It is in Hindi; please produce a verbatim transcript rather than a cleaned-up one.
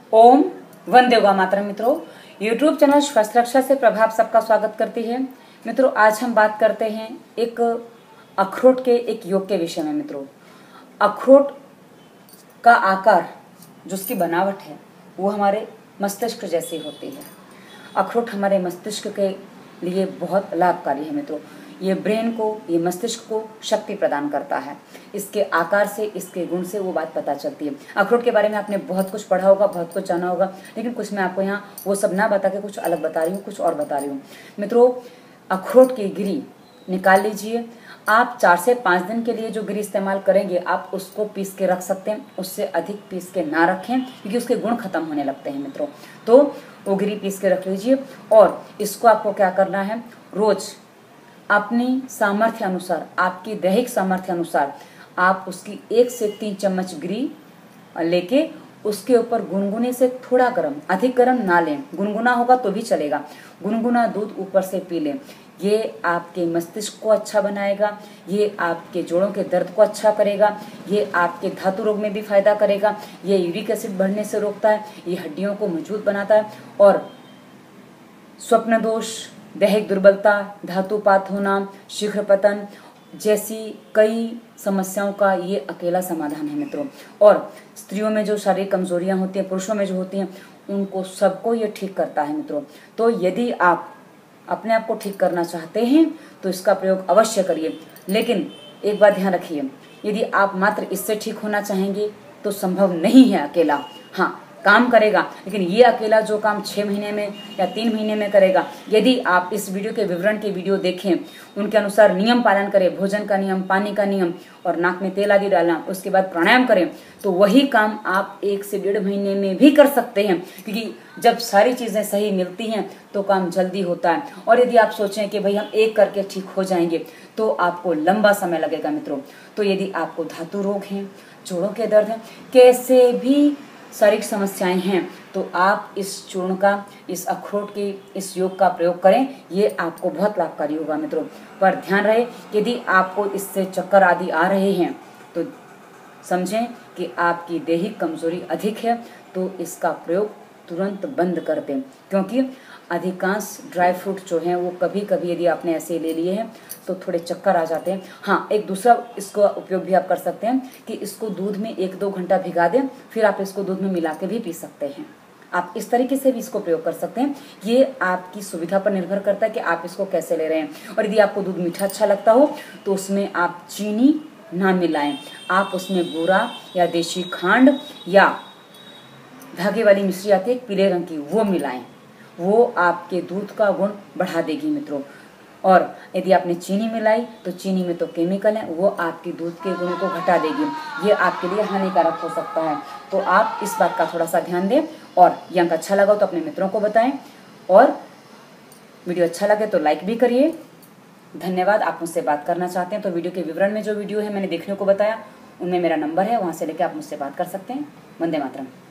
ओम वंदे मातरम। मित्रों, यूट्यूब चैनल स्वास्थ्य रक्षा से प्रभाव सबका स्वागत करती है। मित्रों, आज हम बात करते हैं एक अखरोट के एक योग के विषय में। मित्रों, अखरोट का आकार जो उसकी बनावट है वो हमारे मस्तिष्क जैसी होती है। अखरोट हमारे मस्तिष्क के लिए बहुत लाभकारी है। मित्रों, ये ब्रेन को, ये मस्तिष्क को शक्ति प्रदान करता है। इसके आकार से, इसके गुण से वो बात पता चलती है। अखरोट के बारे में आपने बहुत कुछ पढ़ा होगा, बहुत कुछ जाना होगा, लेकिन कुछ मैं आपको यहाँ वो सब ना बता के कुछ अलग बता रही हूँ, कुछ और बता रही हूँ। मित्रों, अखरोट की गिरी निकाल लीजिए। आप चार से पाँच दिन के लिए जो गिरी इस्तेमाल करेंगे आप उसको पीस के रख सकते हैं, उससे अधिक पीस के ना रखें क्योंकि उसके गुण खत्म होने लगते हैं। मित्रों, तो वो गिरी पीस के रख लीजिए और इसको आपको क्या करना है, रोज अपनी सामर्थ्य अनुसार, आपकी दैहिक सामर्थ्य अनुसार आप उसकी एक से तीन चम्मच गिरी लेके उसके ऊपर गुनगुने से थोड़ा गर्म, अधिक गर्म ना लें, गुनगुना होगा तो भी चलेगा, गुनगुना दूध ऊपर से पी लें। ये आपके मस्तिष्क को अच्छा बनाएगा, ये आपके जोड़ों के दर्द को अच्छा करेगा, ये आपके धातु रोग में भी फायदा करेगा, ये यूरिक एसिड बढ़ने से रोकता है, ये हड्डियों को मजबूत बनाता है और स्वप्न दोष, दैहिक दुर्बलता, धातुपात होना, शीघ्र पतन जैसी कई समस्याओं का ये अकेला समाधान है। मित्रों, और स्त्रियों में जो शारीरिक कमजोरियां होती हैं, पुरुषों में जो होती हैं, उनको सबको ये ठीक करता है। मित्रों, तो यदि आप अपने आप को ठीक करना चाहते हैं तो इसका प्रयोग अवश्य करिए। लेकिन एक बात ध्यान रखिए, यदि आप मात्र इससे ठीक होना चाहेंगे तो संभव नहीं है अकेला। हाँ, काम करेगा, लेकिन ये अकेला जो काम छः महीने में या तीन महीने में करेगा, यदि आप इस वीडियो के विवरण के वीडियो देखें, उनके अनुसार नियम पालन करें, भोजन का नियम, पानी का नियम और नाक में तेल आदि डालना, उसके बाद प्राणायाम करें, तो वही काम आप एक से डेढ़ महीने में भी कर सकते हैं। क्योंकि जब सारी चीज़ें सही मिलती हैं तो काम जल्दी होता है। और यदि आप सोचें कि भाई हम एक करके ठीक हो जाएंगे तो आपको लंबा समय लगेगा। मित्रों, तो यदि आपको धातु रोग हैं, जोड़ों के दर्द हैं, कैसे भी शारीरिक समस्याएं हैं, तो आप इस चूर्ण का, इस अखरोट के इस योग का प्रयोग करें, ये आपको बहुत लाभकारी होगा। मित्रों, पर ध्यान रहे, यदि आपको इससे चक्कर आदि आ रहे हैं तो समझें कि आपकी दैहिक कमजोरी अधिक है, तो इसका प्रयोग तुरंत बंद कर दें। क्योंकि अधिकांश ड्राई फ्रूट जो हैं वो कभी कभी यदि आपने ऐसे ले लिए हैं तो थोड़े चक्कर आ जाते हैं। हाँ, एक दूसरा इसको उपयोग भी आप कर सकते हैं कि इसको दूध में एक दो घंटा भिगा दें, फिर आप इसको दूध में मिला के भी पी सकते हैं। आप इस तरीके से भी इसको प्रयोग कर सकते हैं। ये आपकी सुविधा पर निर्भर करता है कि आप इसको कैसे ले रहे हैं। और यदि आपको दूध मीठा अच्छा लगता हो तो उसमें आप चीनी ना मिलाएं, आप उसमें बूरा या देशी खांड या धागे वाली मिश्री आती है पीले रंग की, वो मिलाएं, वो आपके दूध का गुण बढ़ा देगी। मित्रों, और यदि आपने चीनी मिलाई तो चीनी में तो केमिकल है, वो आपके दूध के गुणों को घटा देगी, ये आपके लिए हानिकारक हो सकता है। तो आप इस बात का थोड़ा सा ध्यान दें। और ये अंक अच्छा लगा तो अपने मित्रों को बताएं, और वीडियो अच्छा लगे तो लाइक भी करिए। धन्यवाद। आप मुझसे बात करना चाहते हैं तो वीडियो के विवरण में जो वीडियो है मैंने देखने को बताया, उनमें मेरा नंबर है, वहाँ से लेकर आप मुझसे बात कर सकते हैं। वंदे मातरम।